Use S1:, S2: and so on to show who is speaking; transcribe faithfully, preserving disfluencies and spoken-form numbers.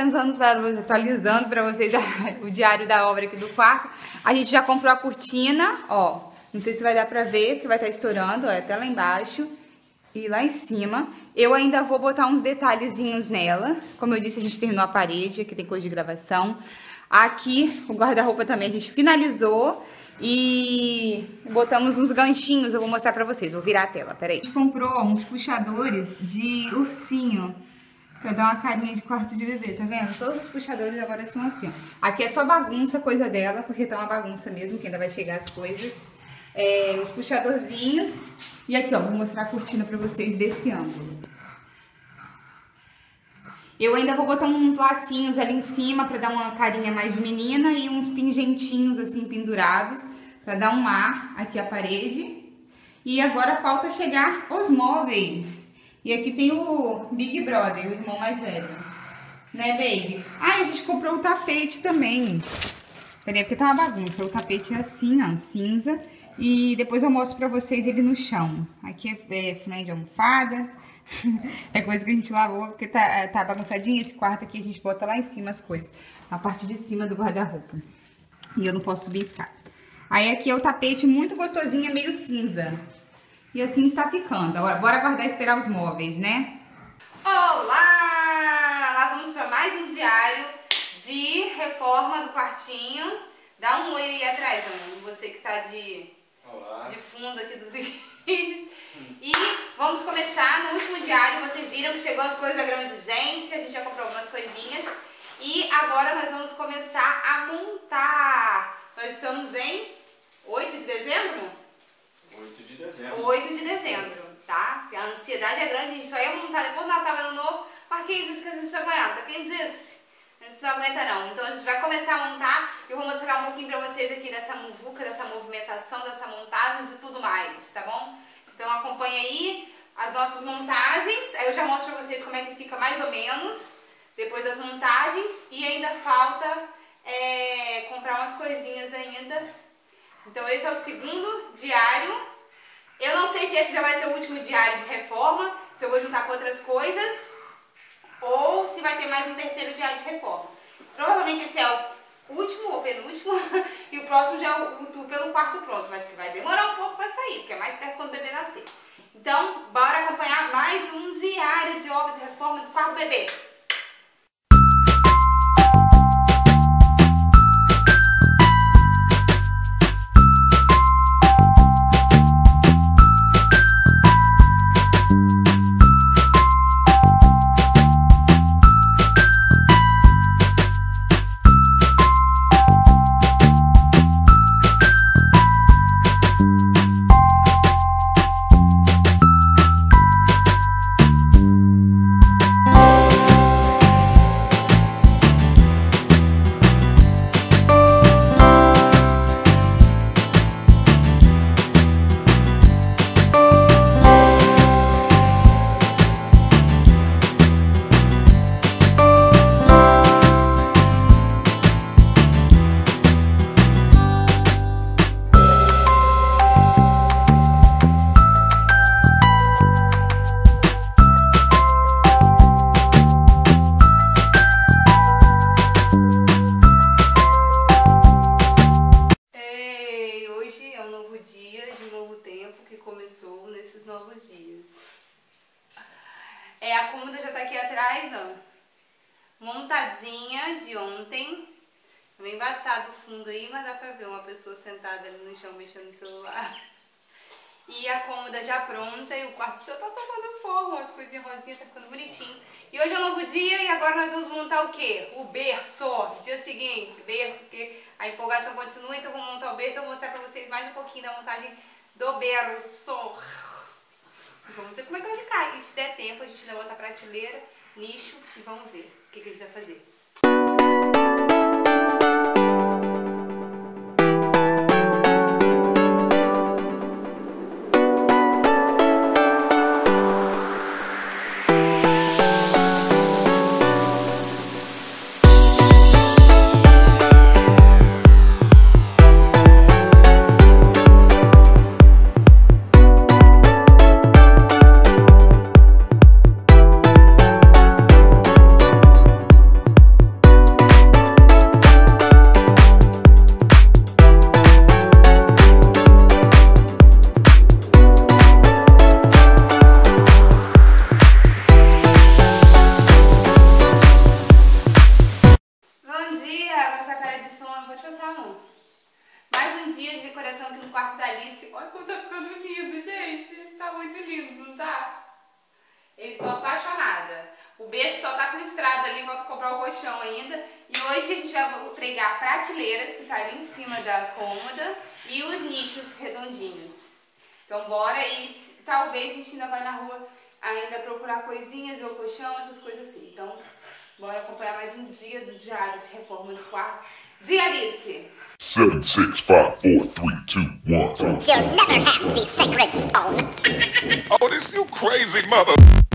S1: atualizando para atualizando para vocês o diário da obra aqui do quarto. A gente já comprou a cortina, ó. Não sei se vai dar pra ver, porque vai estar estourando, ó, até lá embaixo e lá em cima. Eu ainda vou botar uns detalhezinhos nela. Como eu disse, a gente terminou a parede, aqui tem coisa de gravação. Aqui, o guarda-roupa também a gente finalizou e botamos uns ganchinhos, eu vou mostrar pra vocês. Vou virar a tela, peraí. A gente comprou ó, uns puxadores de ursinho, pra dar uma carinha de quarto de bebê, tá vendo? Todos os puxadores agora são assim, ó. Aqui é só bagunça, coisa dela, porque tá uma bagunça mesmo, que ainda vai chegar as coisas. É, os puxadorzinhos. E aqui, ó, vou mostrar a cortina pra vocês desse ângulo. Eu ainda vou botar uns lacinhos ali em cima pra dar uma carinha mais de menina e uns pingentinhos assim pendurados pra dar um ar aqui à parede. E agora falta chegar os móveis. E aqui tem o Big Brother, o irmão mais velho. Né, baby? Ah, a gente comprou o tapete também. Peraí, porque tá uma bagunça. O tapete é assim, ó, cinza. E depois eu mostro pra vocês ele no chão. Aqui é, é fundo de almofada. É coisa que a gente lavou, porque tá, tá bagunçadinho. Esse quarto aqui a gente bota lá em cima as coisas. Na parte de cima do guarda-roupa. E eu não posso subir a escada. Aí aqui é o tapete muito gostosinho, é meio cinza. E assim está ficando. Agora, bora aguardar e esperar os móveis, né? Olá! Lá vamos para mais um diário de reforma do quartinho. Dá um oi aí atrás, amor. Você que tá de, de fundo aqui dos vídeos. E vamos começar no último diário. Vocês viram que chegou as coisas da grande gente. A gente já comprou algumas coisinhas. E agora nós vamos começar a montar. Nós estamos em oito de dezembro?
S2: oito de dezembro.
S1: oito de dezembro, tá? A ansiedade é grande, a gente só ia montar depois do Natal e Ano Novo, mas quem disse que a gente não aguenta? Quem disse? A gente não aguenta não. Então a gente vai começar a montar e eu vou mostrar um pouquinho pra vocês aqui dessa muvuca, dessa movimentação, dessa montagem, de tudo mais, tá bom? Então acompanha aí as nossas montagens, aí eu já mostro pra vocês como é que fica mais ou menos depois das montagens e ainda falta é, comprar umas coisinhas ainda. Então esse é o segundo diário. Eu não sei se esse já vai ser o último diário de reforma, se eu vou juntar com outras coisas, ou se vai ter mais um terceiro diário de reforma. Provavelmente esse é o último ou penúltimo, e o próximo já é o, o tour pelo quarto pronto, mas que vai demorar um pouco para sair, porque é mais perto quando o bebê nascer. Então, bora acompanhar mais um diário de obra de reforma do quarto bebê. É, a cômoda já tá aqui atrás, ó, montadinha de ontem. É meio embaçado o fundo aí, mas dá pra ver uma pessoa sentada ali no chão mexendo no celular. E a cômoda já pronta e o quarto já tá tomando forma, as coisinhas rosinhas tá ficando bonitinho. E hoje é um novo dia e agora nós vamos montar o quê? O berço, dia seguinte, berço, porque a empolgação continua, então vou montar o berço. Eu vou mostrar pra vocês mais um pouquinho da montagem do berço. Vamos ver como é que vai ficar. E se der tempo, a gente levanta a prateleira, nicho e vamos ver o que, que a gente vai fazer. comprar o colchão ainda. E hoje a gente vai pregar prateleiras, que tá ali em cima da cômoda, e os nichos redondinhos. Então bora, e talvez a gente ainda vai na rua ainda procurar coisinhas, ver o colchão, essas coisas assim. Então bora acompanhar mais um dia do diário de reforma do quarto de Alice.
S3: seven, six, five, four, three, two, one.
S4: You'll never have the sacred stone.
S3: Oh, this you crazy mother.